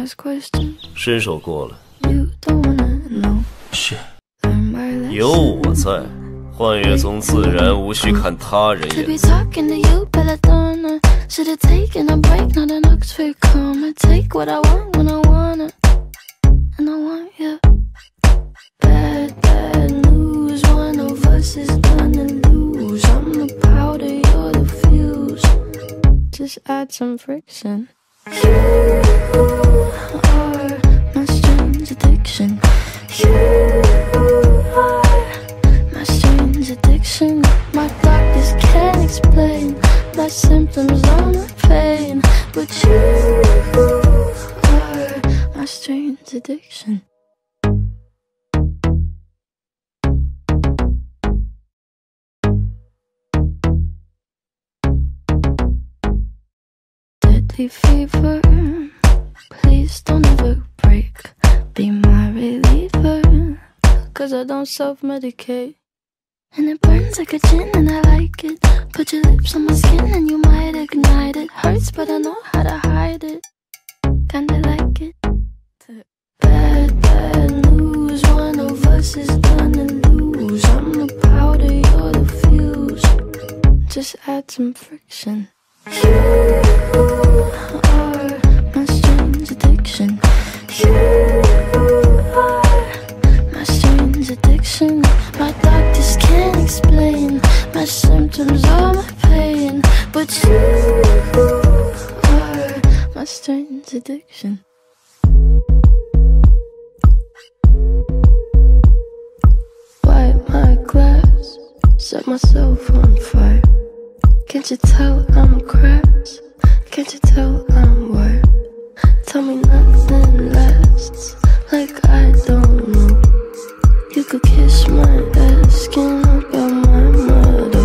伸手过来。 是。 有我在，幻月宗自然无需看他人眼色。 Just add some friction. You are my strange addiction. You are my strange addiction. My doctors can't explain my symptoms or my pain, but you are my strange addiction. Fever, please don't ever break. Be my reliever, 'cause I don't self-medicate. And it burns like a gin and I like it. Put your lips on my skin and you might ignite it. Hurts but I know how to hide it. Kinda like it. Bad, bad news. One of us is gonna lose. I'm the powder, you're the fuse. Just add some friction. You are my strange addiction. You are my strange addiction. My doctors can't explain my symptoms or my pain, but you are my strange addiction. Wipe my glass, set myself on fire. Can't you tell I'm cracked? Can't you tell I'm wired? Tell me nothing lasts, like I don't know. You could kiss my ass, skin up out my motto.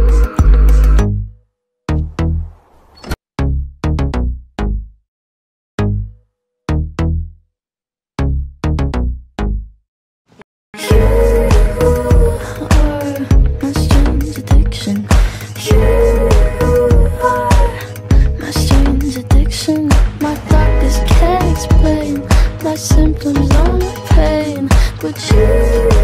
You are my strange addiction. You are my strange addiction. My doctors can't explain my symptoms or my pain, but you